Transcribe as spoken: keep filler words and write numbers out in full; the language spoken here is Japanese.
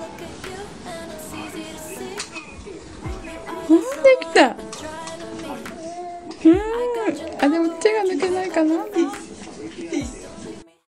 ほんできた。うん、あ、でも手が抜けないかな。